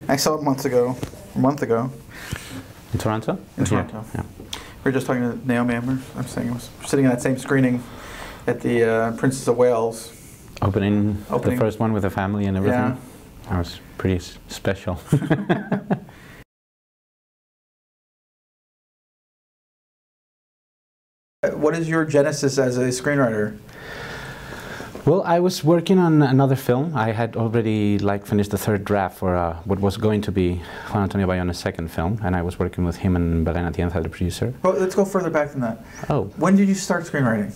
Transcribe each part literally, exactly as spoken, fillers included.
I saw it months ago, a month ago. In Toronto? In Toronto. Yeah. We were just talking to Naomi. I'm, I'm saying I was sitting in that same screening at the uh, Princess of Wales. Opening, Opening, the first one with the family and everything. Yeah. That was pretty s special. What is your genesis as a screenwriter? Well, I was working on another film. I had already like finished the third draft for uh, what was going to be Juan Antonio Bayona's second film, and I was working with him and Belén Atienza, the producer. Well, let's go further back than that. Oh. When did you start screenwriting?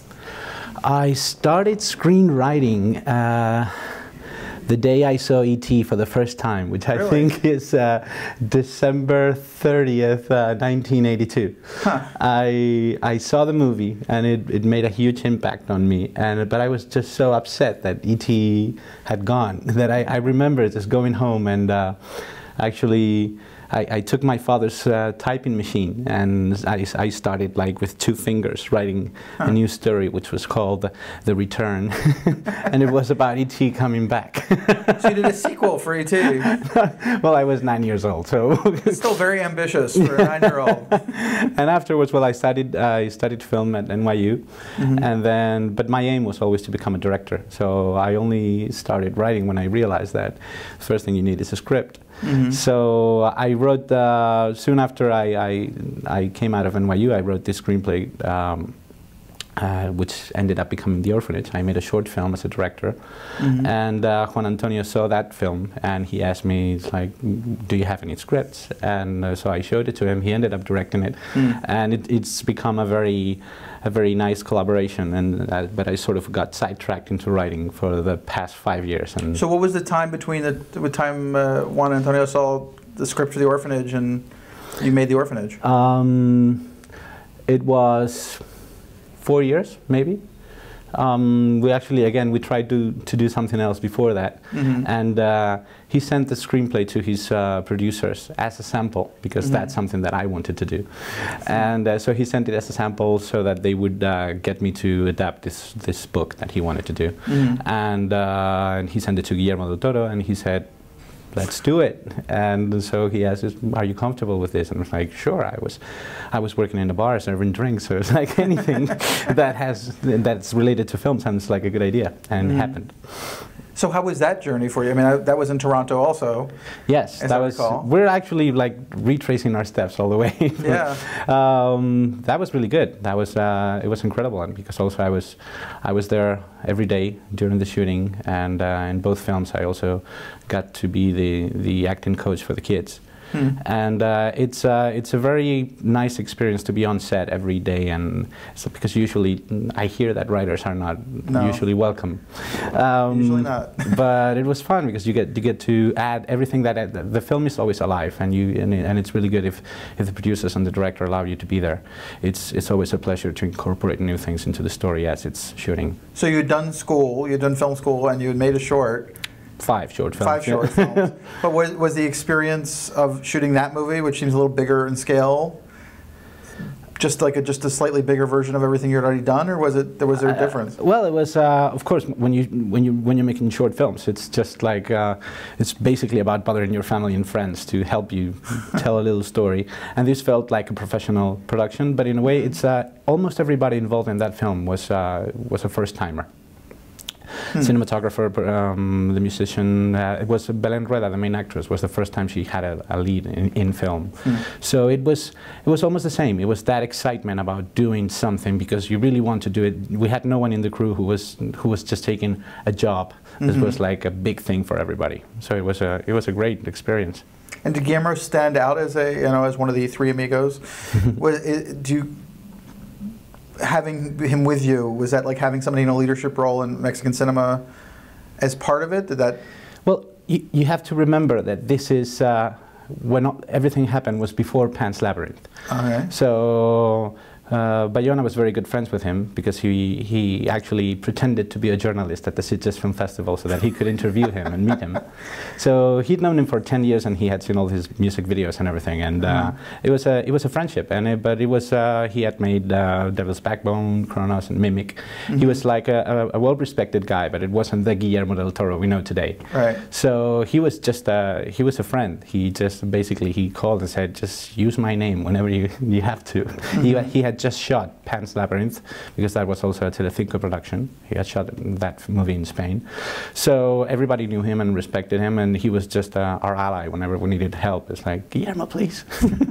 I started screenwriting uh, the day I saw E T for the first time, which I Really? think is uh, December thirtieth, uh, nineteen eighty-two. Huh. I I saw the movie and it, it made a huge impact on me. And but I was just so upset that E T had gone that I, I remember just going home and uh, actually. I, I took my father's uh, typing machine and I, I started like with two fingers writing huh. a new story which was called The Return and it was about E T coming back. So you did a sequel for E T? Well, I was nine years old, so... It's still very ambitious for a nine-year-old. And afterwards, well, I studied, uh, I studied film at N Y U, mm-hmm. and then, but my aim was always to become a director. So I only started writing when I realized that the first thing you need is a script. Mm-hmm. So I wrote, uh, soon after I, I, I came out of N Y U, I wrote this screenplay, um, uh, which ended up becoming The Orphanage. I made a short film as a director, mm-hmm. and uh, Juan Antonio saw that film, and he asked me, like, do you have any scripts? And uh, so I showed it to him. He ended up directing it, mm. and it, it's become a very, a very nice collaboration. And uh, but I sort of got sidetracked into writing for the past five years. And so, what was the time between the, the time uh, Juan Antonio saw the script for The Orphanage and you made The Orphanage? Um, it was four years, maybe. Um, we actually, again, we tried to, to do something else before that. Mm-hmm. And uh, he sent the screenplay to his uh, producers as a sample, because mm-hmm. that's something that I wanted to do. And uh, so he sent it as a sample so that they would uh, get me to adapt this, this book that he wanted to do. Mm-hmm. And, uh, and he sent it to Guillermo del Toro, and he said, let's do it. And so he asked us, are you comfortable with this? And I was like, sure. I was I was working in a bar serving drinks, so it's like anything that has that's related to film sounds like a good idea, and mm. it happened. So how was that journey for you? I mean, I, that was in Toronto also. Yes, that was. Recall. We're actually like retracing our steps all the way. Yeah. um, that was really good. That was uh, it was incredible, and because also I was I was there every day during the shooting, and uh, in both films I also got to be the the acting coach for the kids. Hmm. And uh, it's uh, it's a very nice experience to be on set every day, and so because usually I hear that writers are not no. usually welcome. Um, usually not. But it was fun because you get you get to add everything that uh, the film is always alive, and you and, it, and it's really good if if the producers and the director allow you to be there. It's it's always a pleasure to incorporate new things into the story as it's shooting. So you'd done school, you'd done film school, and you had made a short. Five short films. Five short films. But was, was the experience of shooting that movie, which seems a little bigger in scale, just like a just a slightly bigger version of everything you'd already done, or was it there was there a difference? Uh, well, it was uh, of course when you when you when you're making short films, it's just like uh, it's basically about bothering your family and friends to help you tell a little story. And this felt like a professional production, but in a way, it's uh, almost everybody involved in that film was uh, was a first timer. Hmm. Cinematographer, um, the musician, uh, it was Belén Rueda, the main actress, was the first time she had a, a lead in, in film. Hmm. So it was it was almost the same. It was that excitement about doing something because you really want to do it. We had no one in the crew who was who was just taking a job. Mm-hmm. This was like a big thing for everybody. So it was a it was a great experience. And did Guillermo stand out as a you know as one of the three amigos? was, it, do you having him with you, was that like having somebody in a leadership role in Mexican cinema as part of it? Did that? Well, you, you have to remember that this is, uh, when everything happened was before Pan's Labyrinth. Okay. So Uh, Bayona was very good friends with him because he, he actually pretended to be a journalist at the Sitges Film Festival so that he could interview him and meet him. So he'd known him for ten years and he had seen all his music videos and everything. And uh, mm. it was a it was a friendship. And it, but it was uh, he had made uh, Devil's Backbone, Kronos, and Mimic. Mm-hmm. He was like a, a, a well-respected guy, but it wasn't the Guillermo del Toro we know today. Right. So he was just uh, he was a friend. He just basically he called and said, just use my name whenever you you have to. Mm-hmm. he he had just shot Pan's Labyrinth, because that was also a Telecinco production. He had shot that movie in Spain. So everybody knew him and respected him, and he was just uh, our ally whenever we needed help. It's like, Guillermo, please.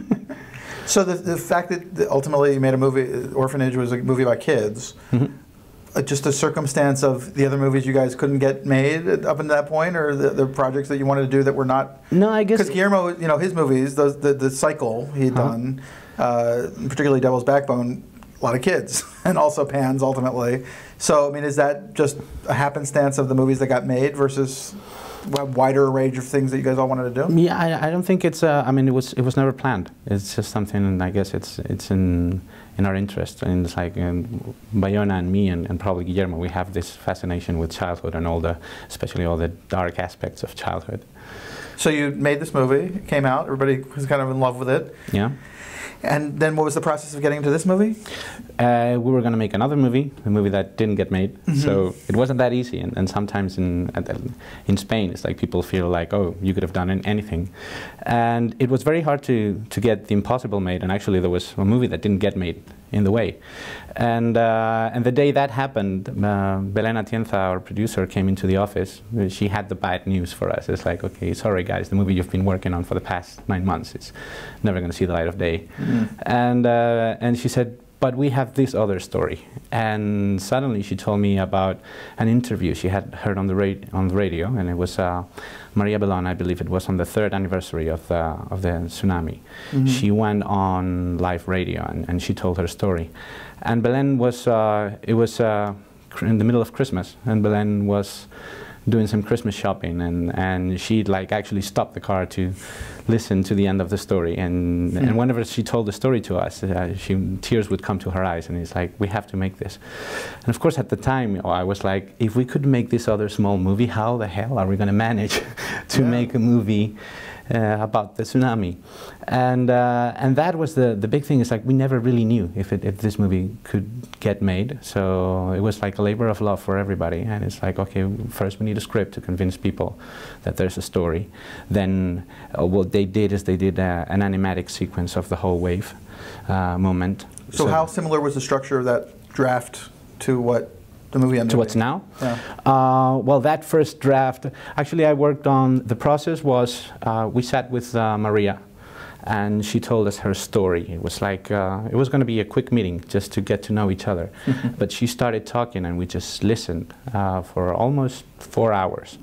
So the, the fact that ultimately you made a movie, Orphanage was a movie about kids, mm-hmm. uh, just a circumstance of the other movies you guys couldn't get made up until that point, or the, the projects that you wanted to do that were not? No, I guess... Because Guillermo, you know, his movies, those, the, the cycle he had uh-huh. done, Uh, particularly Devil's Backbone, a lot of kids, and also Pan's ultimately. So, I mean, is that just a happenstance of the movies that got made versus a wider range of things that you guys all wanted to do? Yeah, I, I don't think it's. Uh, I mean, it was it was never planned. It's just something, and I guess it's it's in in our interest. And it's like um, Bayona and me, and, and probably Guillermo, we have this fascination with childhood and all the, especially all the dark aspects of childhood. So you made this movie, it came out, everybody was kind of in love with it. Yeah. And then what was the process of getting into this movie? Uh, we were going to make another movie, a movie that didn't get made. Mm-hmm. So it wasn't that easy. And, and sometimes in uh, in Spain, it's like people feel like, oh, you could have done anything. And it was very hard to, to get The Impossible made. And actually, there was a movie that didn't get made in the way. And uh, and the day that happened, uh, Belén Atienza, our producer, came into the office. She had the bad news for us. It's like, okay, sorry guys, the movie you've been working on for the past nine months is never going to see the light of day. Mm-hmm. And uh, and she said, but we have this other story. And suddenly she told me about an interview she had heard on the radio, on the radio, and it was uh, Maria Belón, I believe it was on the third anniversary of the of the tsunami. Mm-hmm. She went on live radio and, and she told her story. And Belén was uh, it was uh, in the middle of Christmas, and Belén was doing some Christmas shopping, and and she like actually stopped the car to listen to the end of the story, and mm. and whenever she told the story to us, uh, she tears would come to her eyes, and it's like, we have to make this. And of course at the time I was like, if we could make this other small movie, how the hell are we going to manage to yeah. make a movie Uh, about the tsunami? And uh, and that was the the big thing. Is like we never really knew if it, if this movie could get made. So it was like a labor of love for everybody. And it's like, okay, first we need a script to convince people that there's a story. Then uh, what they did is they did uh, an animatic sequence of the whole wave uh, moment. So, so how similar was the structure of that draft to what the movie ended to what's now? Yeah. Uh, well, that first draft, actually I worked on, the process was, uh, we sat with uh, Maria, and she told us her story. It was like, uh, it was going to be a quick meeting just to get to know each other. But she started talking and we just listened uh, for almost four hours.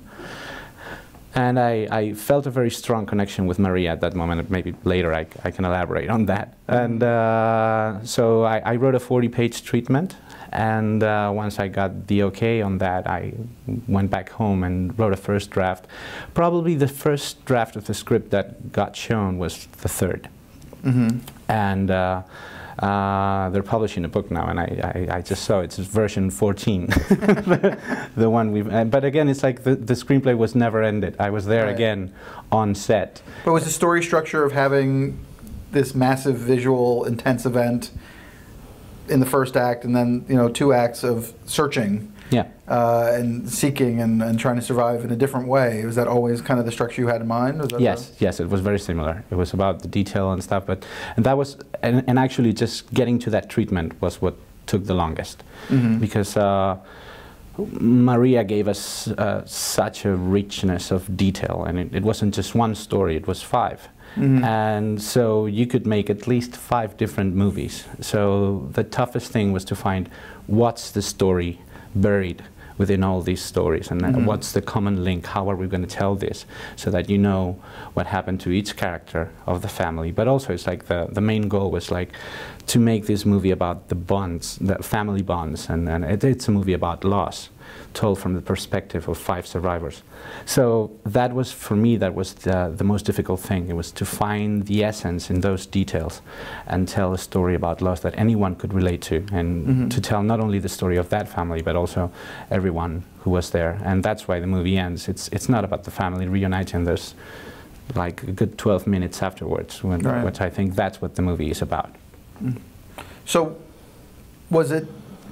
And I, I felt a very strong connection with Maria at that moment. Maybe later I, I can elaborate on that. And uh, so I, I wrote a forty page treatment. And uh, once I got the okay on that, I went back home and wrote a first draft. Probably the first draft of the script that got shown was the third. Mm-hmm. And uh, uh, they're publishing a book now, and I, I, I just saw it's version fourteen, the, the one we've. Uh, but again, it's like the, the screenplay was never ended. I was there right. again on set. But was the story structure of having this massive visual, intense event in the first act, and then you know two acts of searching, yeah, uh, and seeking and, and trying to survive in a different way? Was that always kind of the structure you had in mind? Was that yes, the... yes, it was very similar. It was about the detail and stuff, but and that was and, and actually just getting to that treatment was what took the longest, mm-hmm. because uh, Maria gave us uh, such a richness of detail, and it, it wasn't just one story; it was five. Mm-hmm. And so you could make at least five different movies. So the toughest thing was to find what's the story buried within all these stories, and mm-hmm. what's the common link, how are we going to tell this, so that you know what happened to each character of the family. But also it's like the, the main goal was like to make this movie about the bonds, the family bonds, and, and it, it's a movie about loss. told from the perspective of five survivors. So that was, for me, that was the, the most difficult thing. It was to find the essence in those details and tell a story about loss that anyone could relate to, and mm-hmm. to tell not only the story of that family, but also everyone who was there. And that's why the movie ends. It's, it's not about the family reuniting. There's like a good twelve minutes afterwards, when, right. which I think that's what the movie is about. Mm. So, was it,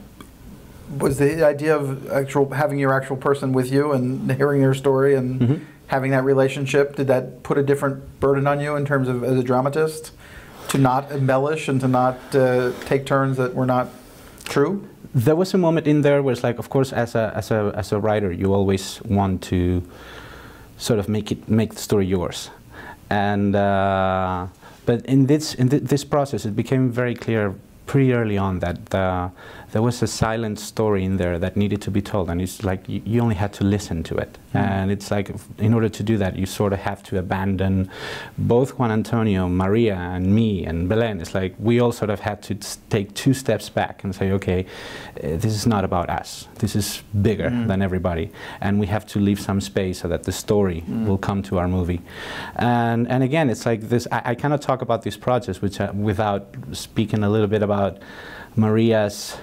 was the idea of actual having your actual person with you and hearing their story and mm-hmm. having that relationship, did that put a different burden on you in terms of as a dramatist, to not embellish and to not uh, take turns that were not true? There was a moment in there where it's like, of course, as a as a as a writer, you always want to sort of make it make the story yours, and uh, but in this in th this process, it became very clear pretty early on that uh, there was a silent story in there that needed to be told, and it's like you, you only had to listen to it. Mm. And it's like, in order to do that, you sort of have to abandon both Juan Antonio, Maria, and me, and Belen. It's like we all sort of had to take two steps back and say, okay, uh, this is not about us. This is bigger mm. than everybody, and we have to leave some space so that the story mm. will come to our movie. And and again, it's like this. I, I cannot talk about this project which, uh, without speaking a little bit about Maria's.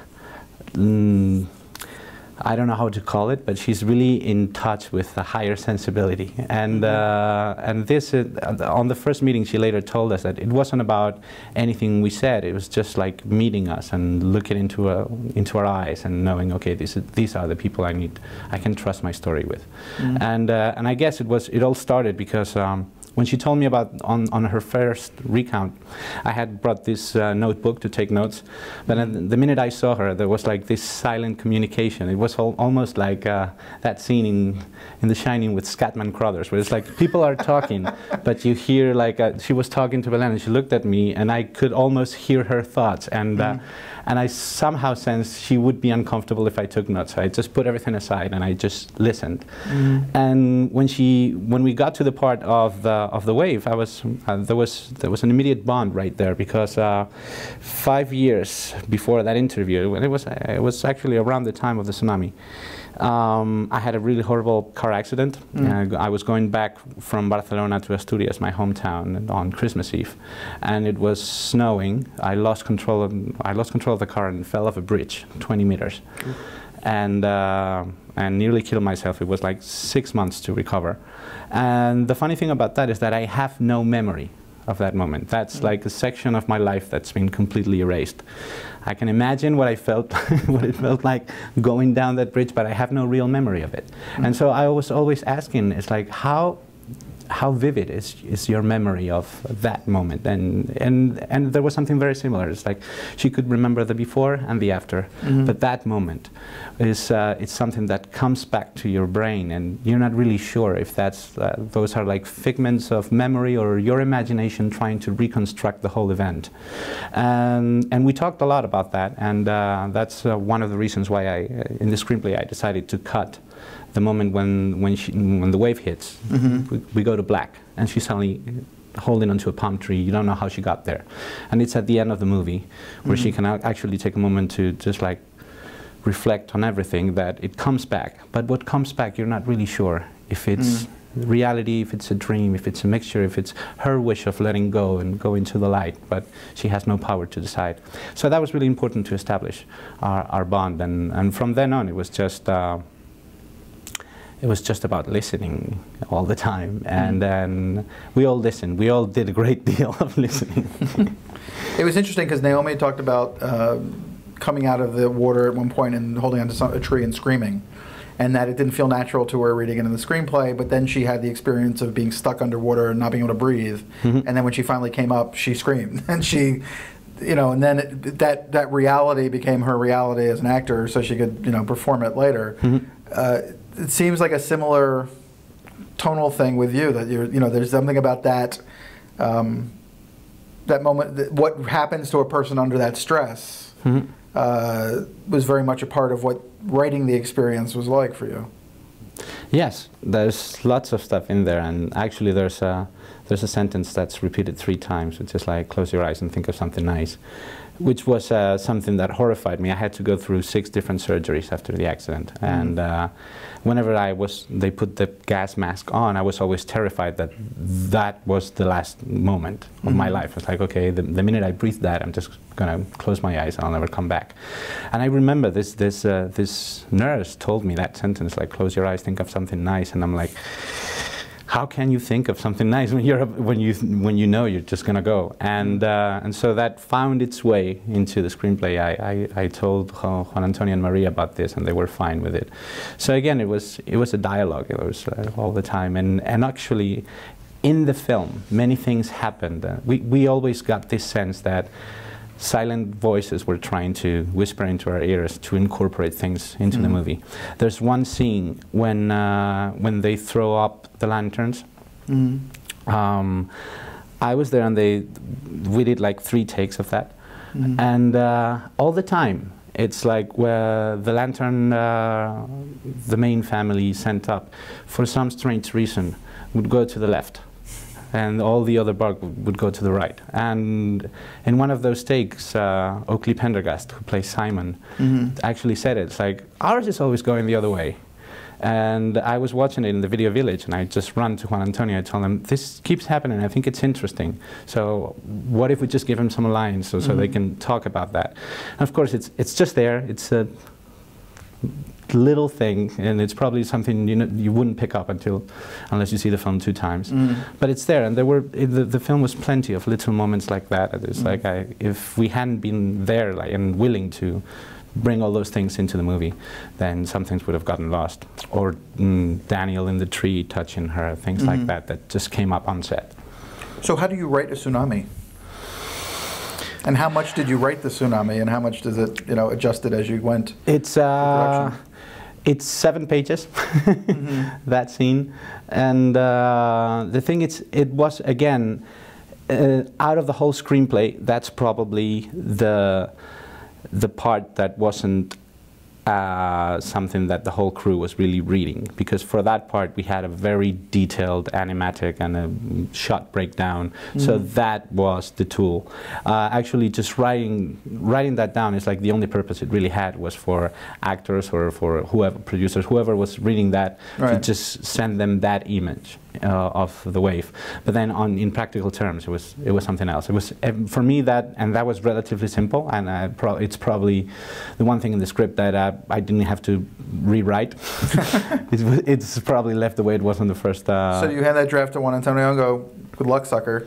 Mm, I don't know how to call it, but she's really in touch with a higher sensibility. And mm-hmm. uh, and this, uh, on the first meeting, she later told us that it wasn't about anything we said. It was just like meeting us and looking into a, into our eyes and knowing, okay, this is, these are the people I need, I can trust my story with. Mm-hmm. And uh, and I guess it was it all started because. Um, When she told me about on, on her first recount, I had brought this uh, notebook to take notes, but the minute I saw her, there was like this silent communication. It was al almost like uh, that scene in, in The Shining with Scatman Crothers, where it's like people are talking, but you hear like, uh, she was talking to Belen and she looked at me and I could almost hear her thoughts, and, uh, mm. and I somehow sensed she would be uncomfortable if I took notes. So I just put everything aside and I just listened. Mm. And when, she, when we got to the part of the of the wave, I was uh, there was there was an immediate bond right there, because uh, five years before that interview, when it was uh, it was actually around the time of the tsunami, um, I had a really horrible car accident. Mm. Uh, I was going back from Barcelona to Asturias, my hometown, on Christmas Eve, and it was snowing. I lost control of I lost control of the car and fell off a bridge, twenty meters, mm. and. Uh, and nearly killed myself. It was like six months to recover. And the funny thing about that is that I have no memory of that moment. That's mm. like a section of my life that's been completely erased. I can imagine what I felt, what it felt like going down that bridge, but I have no real memory of it. Mm. And so I was always asking, it's like, how how vivid is, is your memory of that moment? And, and, and there was something very similar. It's like she could remember the before and the after, mm-hmm. but that moment is uh, it's something that comes back to your brain, and you're not really sure if that's, uh, those are like figments of memory or your imagination trying to reconstruct the whole event. Um, and we talked a lot about that, and uh, that's uh, one of the reasons why I, uh, in the screenplay, I decided to cut the moment when when, she, when the wave hits. Mm-hmm. we, we go to black, and she's suddenly holding onto a palm tree. You don't know how she got there, and it's at the end of the movie where mm-hmm. she can actually take a moment to just like reflect on everything. That it comes back, but what comes back, you're not really sure if it's mm-hmm. reality, if it's a dream, if it's a mixture, if it's her wish of letting go and go into the light, but she has no power to decide. So that was really important to establish our, our bond, and and from then on, it was just. Uh, It was just about listening all the time, and then we all listened. We all did a great deal of listening. It was interesting because Naomi talked about uh, coming out of the water at one point and holding onto some, a tree and screaming, and that it didn't feel natural to her reading it in the screenplay, but then she had the experience of being stuck underwater and not being able to breathe, mm-hmm. and then when she finally came up, she screamed, and she, you know, and then it, that, that reality became her reality as an actor, so she could, you know, perform it later. Mm-hmm. uh, It seems like a similar tonal thing with you, that you're, you know, there's something about that, um, that moment, that what happens to a person under that stress mm-hmm. uh, was very much a part of what writing the experience was like for you. Yes, there's lots of stuff in there, and actually there's a, there's a sentence that's repeated three times, which is like, close your eyes and think of something nice, which was uh, something that horrified me. I had to go through six different surgeries after the accident, mm. and uh, whenever I was, they put the gas mask on, I was always terrified that that was the last moment of mm. my life. It's like, okay, the, the minute I breathe that, I'm just gonna close my eyes and I'll never come back. And I remember this this uh, this nurse told me that sentence, like, close your eyes, think of something nice, and I'm like, how can you think of something nice when you're when you when you know you're just gonna go? And uh, and so that found its way into the screenplay. I, I I told Juan Antonio and Maria about this, and they were fine with it. So again, it was it was a dialogue. It was uh, all the time, and and actually, in the film, many things happened. Uh, we we always got this sense that silent voices were trying to whisper into our ears to incorporate things into mm. the movie. There's one scene when uh, when they throw up the lanterns. Mm. Um, I was there, and they we did like three takes of that, mm. and uh, all the time it's like where the lantern uh, the main family sent up, for some strange reason, would go to the left, and all the other bark would go to the right. And in one of those takes, uh, Oakley Pendergast, who plays Simon, mm-hmm. actually said it. It's like, ours is always going the other way. And I was watching it in the Video Village, and I just ran to Juan Antonio. I told him, this keeps happening, I think it's interesting. So what if we just give him some lines so, so mm-hmm. they can talk about that? And of course, it's, it's just there. It's a little thing, and it's probably something you know you wouldn't pick up until unless you see the film two times. Mm. But it's there, and there were it, the, the film was plenty of little moments like that. It's mm. like I, if we hadn't been there, like, and willing to bring all those things into the movie, then some things would have gotten lost. Or mm, Daniel in the tree touching her, things mm-hmm. like that that just came up on set. So how do you write a tsunami? And how much did you write the tsunami, and how much does it, you know, adjust it as you went? It's uh, it's seven pages, mm-hmm. that scene, and uh, the thing is, it was again uh, out of the whole screenplay. That's probably the the part that wasn't uh, something that the whole crew was really reading, because for that part we had a very detailed animatic and a shot breakdown, mm. so that was the tool. Uh, actually just writing writing that down is like the only purpose it really had was for actors or for whoever, producers, whoever was reading that, right. to just send them that image uh, of the wave. But then on in practical terms it was it was something else. It was um, for me that, and that was relatively simple, and uh, pro it's probably the one thing in the script that uh, I didn't have to rewrite. it's, it's probably left the way it was on the first. Uh, so you hand that draft to Juan Antonio and go, "Good luck, sucker."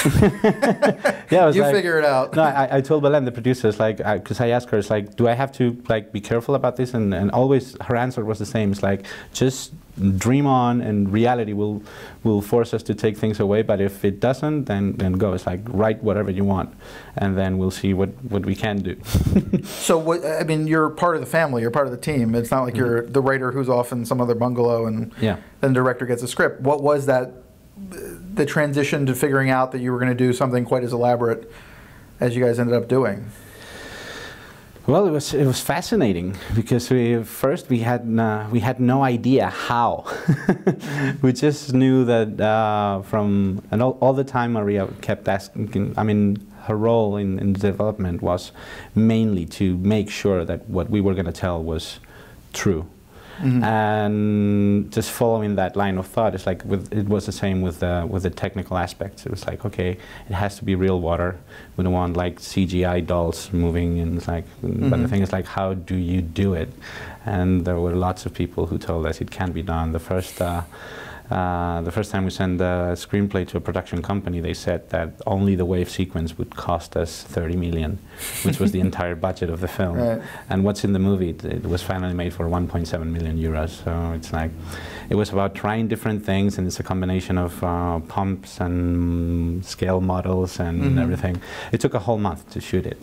Yeah, you like, figure it out. No, I, I told Belen, the producer, it's like, because I, I asked her, it's like, do I have to like be careful about this? And, and always her answer was the same. It's like, just dream on, and reality will will force us to take things away. But if it doesn't, then then go. It's like, write whatever you want, and then we'll see what what we can do. So what, I mean, you're part of the family. You're part of the team. It's not like mm-hmm. you're the writer who's off in some other bungalow, and yeah. then the director gets a script. What was that? The transition to figuring out that you were going to do something quite as elaborate as you guys ended up doing? Well, it was it was fascinating, because we first we had uh, we had no idea how. We just knew that uh, from and all, all the time Maria kept asking. I mean, her role in, in the development was mainly to make sure that what we were going to tell was true. Mm-hmm. And just following that line of thought, it's like with, it was the same with the with the technical aspects. It was like, okay, it has to be real water. We don't want like C G I dolls moving, and it's like, mm-hmm. but the thing is, like, how do you do it? And there were lots of people who told us it can be done. The first. Uh, Uh, the first time we sent a screenplay to a production company, they said that only the wave sequence would cost us thirty million, which was the entire budget of the film. Right. And what's in the movie, it, it was finally made for one point seven million euros. So it's like, it was about trying different things, and it's a combination of uh, pumps and scale models and mm-hmm. everything. It took a whole month to shoot it.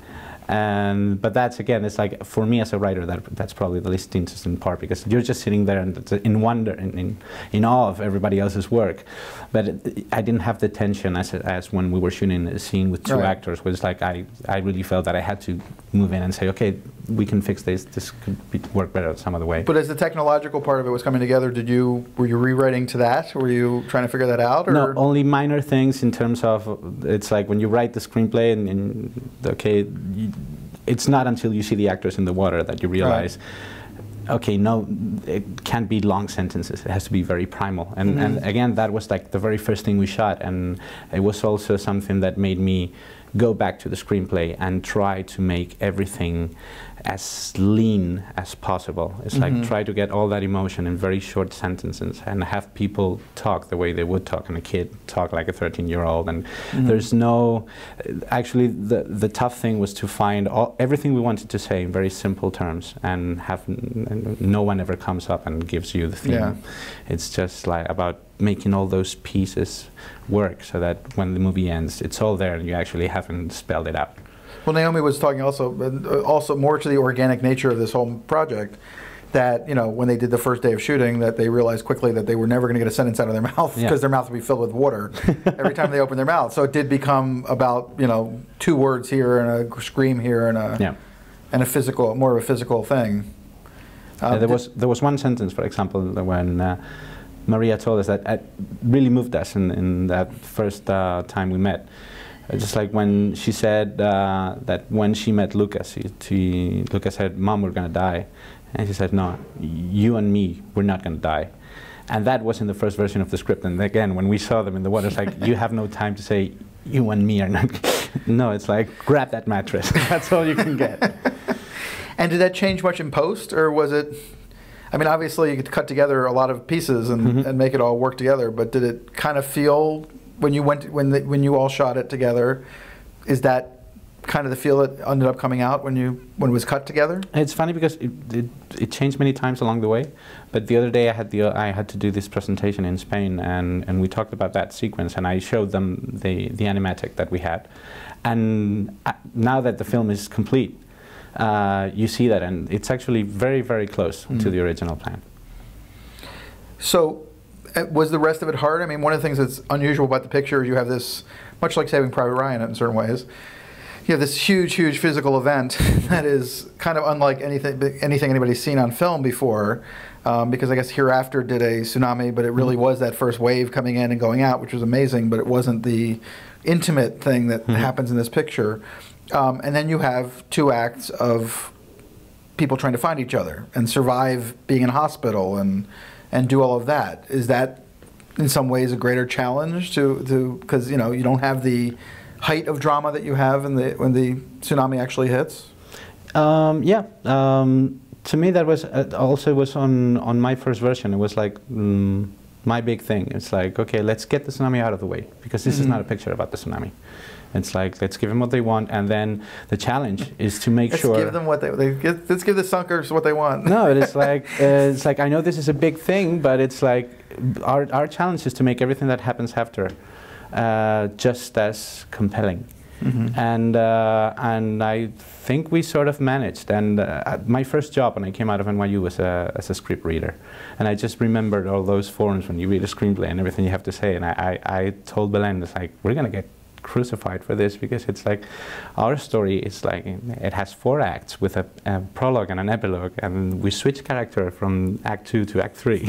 And but that's again, it's like for me as a writer, that that's probably the least interesting part, because you're just sitting there and it's in wonder, in in, in awe of everybody else's work. But it, I didn't have the tension as as when we were shooting a scene with two right. actors. Was like I I really felt that I had to move in and say, okay, we can fix this. This could be, work better some other way. But as the technological part of it was coming together, did you were you rewriting to that? Were you trying to figure that out? Or? No, only minor things in terms of, it's like when you write the screenplay and, and okay, you, it's not until you see the actors in the water that you realize, right. okay, no, it can't be long sentences. It has to be very primal. And, mm-hmm. and again, that was like the very first thing we shot, and it was also something that made me go back to the screenplay and try to make everything as lean as possible. It's mm-hmm. like try to get all that emotion in very short sentences and have people talk the way they would talk, and a kid talk like a thirteen year old. And mm-hmm. there's no, actually the, the tough thing was to find all, everything we wanted to say in very simple terms, and have n no one ever comes up and gives you the theme. Yeah. It's just like about making all those pieces work so that when the movie ends, it's all there and you actually haven't spelled it out. Well, Naomi was talking also, uh, also more to the organic nature of this whole project, that, you know, when they did the first day of shooting, that they realized quickly that they were never going to get a sentence out of their mouth, because yeah. their mouth would be filled with water every time they opened their mouth. So it did become about, you know, two words here and a scream here and a, yeah. and a physical, more of a physical thing. Um, yeah, there was there was one sentence, for example, when uh, Maria told us that it really moved us in, in that first uh, time we met. Uh, just like when she said uh, that when she met Lucas, he, she, Lucas said, "Mom, we're going to die." And she said, "No, you and me, we're not going to die." And that was in the first version of the script. And again, when we saw them in the water, it's like, you have no time to say, "You and me are not." No, it's like, grab that mattress. That's all you can get. And did that change much in post, or was it? I mean, obviously you could cut together a lot of pieces and, mm-hmm. and make it all work together, but did it kind of feel, when you went, when the, when you all shot it together, is that kind of the feel that ended up coming out when you when it was cut together? It's funny because it, it, it changed many times along the way, but the other day I had the uh, I had to do this presentation in Spain, and and we talked about that sequence, and I showed them the the animatic that we had, and uh, now that the film is complete, Uh, you see that, and it's actually very, very close mm. to the original plan. So, uh, was the rest of it hard? I mean, one of the things that's unusual about the picture is you have this, much like Saving Private Ryan in certain ways, you have this huge, huge physical event that is kind of unlike anything anything anybody's seen on film before, um, because I guess Hereafter did a tsunami, but it really mm. was that first wave coming in and going out, which was amazing, but it wasn't the intimate thing that mm-hmm. happens in this picture. Um, and then you have two acts of people trying to find each other and survive being in a hospital and and do all of that. Is that in some ways a greater challenge to to because you know you don't have the height of drama that you have in the when the tsunami actually hits? Um, yeah. Um, to me, that was uh, also was on on my first version. It was like mm, my big thing. It's like, okay, let's get the tsunami out of the way, because this mm-hmm. is not a picture about the tsunami. It's like, let's give them what they want, and then the challenge is to make let's sure. Let's give them what they, they get, let's give the sunkers what they want. No, it's like uh, it's like I know this is a big thing, but it's like our our challenge is to make everything that happens after uh, just as compelling. Mm-hmm. And uh, and I think we sort of managed. And uh, my first job when I came out of N Y U was a, as a script reader, and I just remembered all those forums when you read a screenplay and everything you have to say. And I I, I told Belen, it's like, we're gonna get crucified for this, because it's like our story is like it has four acts with a, a prologue and an epilogue, and we switch character from act two to act three.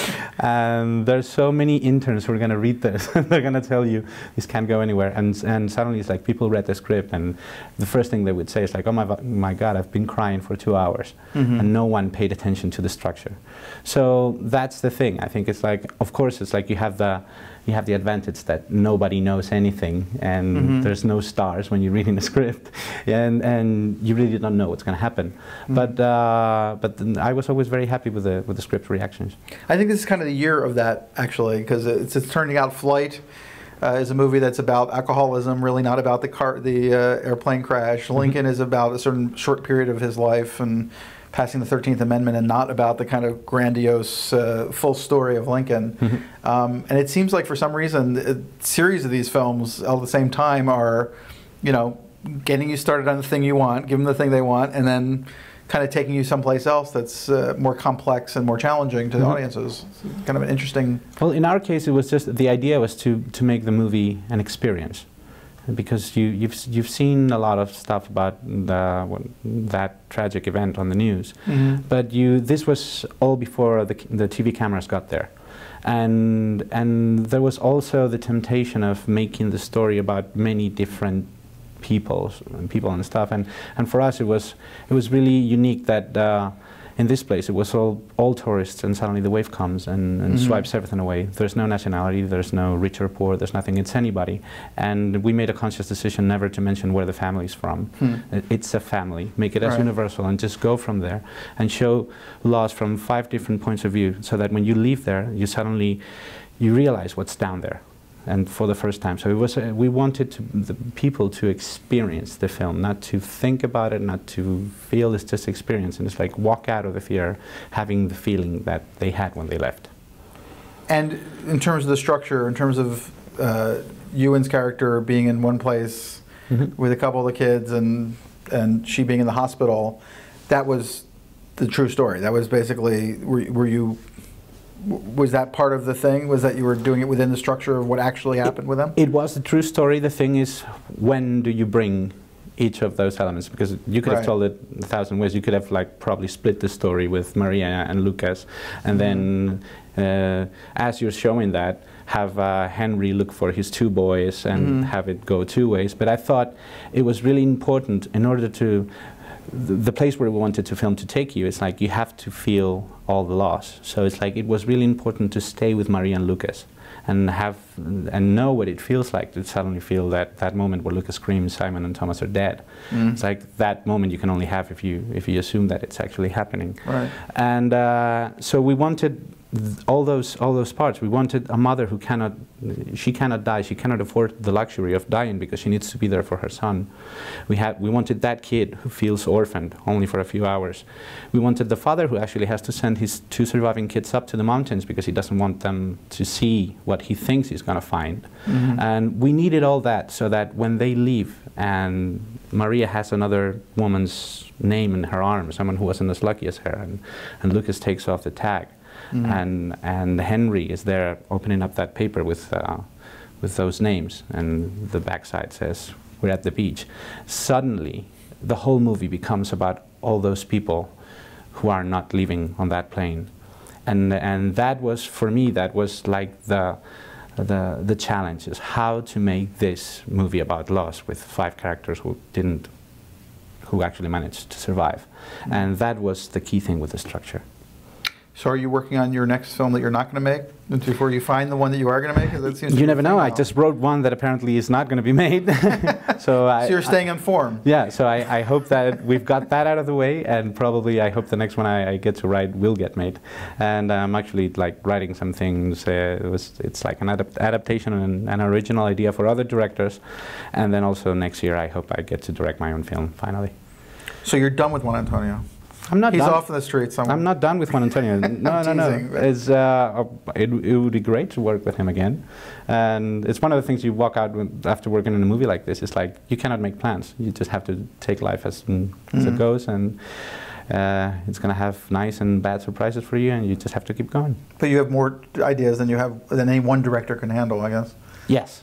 And there's so many interns who are going to read this. They're going to tell you this can't go anywhere, and and suddenly it's like people read the script, and the first thing they would say is like, oh my, my God, I've been crying for two hours, mm-hmm. and no one paid attention to the structure. So that's the thing. I think it's like, of course, it's like you have the you have the advantage that nobody knows anything, and mm-hmm. there's no stars when you're reading the script, and and you really don't know what's going to happen. Mm-hmm. But uh, but I was always very happy with the with the script reactions. I think this is kind of the year of that, actually, because it's, it's turning out Flight uh, is a movie that's about alcoholism, really not about the car, the uh, airplane crash. Lincoln mm-hmm. is about a certain short period of his life and passing the thirteenth Amendment, and not about the kind of grandiose uh, full story of Lincoln. Mm-hmm. um, and it seems like for some reason a series of these films all at the same time are, you know, getting you started on the thing you want, give them the thing they want, and then kind of taking you someplace else that's uh, more complex and more challenging to the mm-hmm. audiences. It's kind of an interesting... Well, in our case, it was just, the idea was to, to make the movie an experience. Because you, you've, you've seen a lot of stuff about the, that tragic event on the news. Mm-hmm. But you, this was all before the, the T V cameras got there. And, and there was also the temptation of making the story about many different people and people and stuff, and and for us it was it was really unique that uh, in this place it was all all tourists, and suddenly the wave comes and, and mm-hmm. swipes everything away. There's no nationality, there's no rich or poor, there's nothing. It's anybody, and we made a conscious decision never to mention where the family's from. Hmm. It's a family. Make it as right. universal, and just go from there and show loss from five different points of view, so that when you leave there, you suddenly you realize what's down there. And for the first time. So it was, uh, we wanted to, the people to experience the film, not to think about it, not to feel, it's just experience. And it's like walk out of the theater having the feeling that they had when they left. And in terms of the structure, in terms of uh, Ewan's character being in one place mm-hmm. with a couple of the kids and, and she being in the hospital, that was the true story. That was basically, were, were you... Was that part of the thing? Was that you were doing it within the structure of what actually happened it, with them? It was the true story. The thing is, when do you bring each of those elements? Because you could right. have told it a thousand ways. You could have like probably split the story with Maria and Lucas, and mm-hmm. then uh, as you're showing that, have uh, Henry look for his two boys and mm-hmm. have it go two ways. But I thought it was really important in order to The, the place where we wanted to film to take you, it's like you have to feel all the loss. So it's like it was really important to stay with Maria and Lucas and have and know what it feels like to suddenly feel that that moment where Lucas screams Simon and Thomas are dead. Mm. It's like that moment you can only have if you if you assume that it's actually happening. Right. And uh, so we wanted all those all those parts. We wanted a mother who cannot, she cannot die. She cannot afford the luxury of dying because she needs to be there for her son. We had we wanted that kid who feels orphaned only for a few hours. We wanted the father who actually has to send his two surviving kids up to the mountains because he doesn't want them to see what he thinks he's going to find. Mm-hmm. And we needed all that so that when they leave and Maria has another woman's name in her arm, someone who wasn't as lucky as her, and, and Lucas takes off the tag. Mm-hmm. and and Henry is there opening up that paper with uh, with those names, and the backside says we're at the beach. Suddenly the whole movie becomes about all those people who are not living on that plane, and and that was, for me, that was like the the the challenge, is how to make this movie about loss with five characters who didn't who actually managed to survive. Mm-hmm. And that was the key thing with the structure. So are you working on your next film that you're not going to make before you find the one that you are going to make? That seems you never know. Now. I just wrote one that apparently is not going to be made. so, I, so you're staying I, informed. Yeah, so I, I hope that we've got that out of the way, and probably I hope the next one I, I get to write will get made. And I'm actually like writing some things. Uh, it was, it's like an adap adaptation and an original idea for other directors. And then also next year I hope I get to direct my own film, finally. So you're done with Juan Antonio? I'm not He's done. off in the street somewhere. I'm not done with Juan Antonio. No, no, no. It's, uh, it, it would be great to work with him again. And it's one of the things you walk out with after working in a movie like this. It's like you cannot make plans. You just have to take life as, mm, as mm-hmm. it goes. And uh, it's going to have nice and bad surprises for you, and you just have to keep going. But you have more ideas than you have than any one director can handle, I guess. Yes.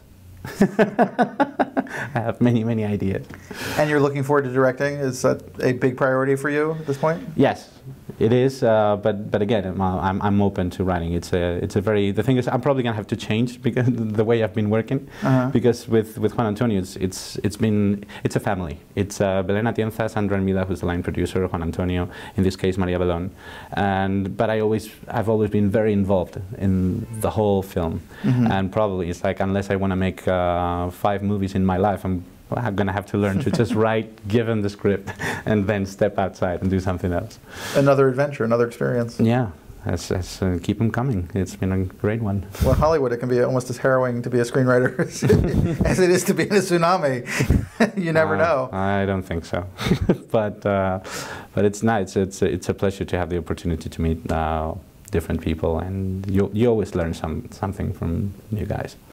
I have many, many ideas. And you're looking forward to directing? Is that a big priority for you at this point? Yes, it is. Uh, but but again, I'm, I'm I'm open to writing. It's a it's a very the thing is I'm probably gonna have to change because the way I've been working. Uh-huh. Because with with Juan Antonio, it's it's it's been it's a family. It's uh, Belén Atienza, Sandra Hermida, who's the line producer, Juan Antonio, in this case Maria Belón. And but I always I've always been very involved in the whole film. Mm-hmm. And probably it's like unless I want to make uh, five movies in my life, I'm I'm going to have to learn to just write, give them the script, and then step outside and do something else. Another adventure, another experience. Yeah, that's, that's, uh, keep them coming. It's been a great one. Well, in Hollywood, it can be almost as harrowing to be a screenwriter as it is to be in a tsunami. You never uh, know. I don't think so. but uh, but it's nice. It's it's a pleasure to have the opportunity to meet uh, different people, and you you always learn some something from you guys.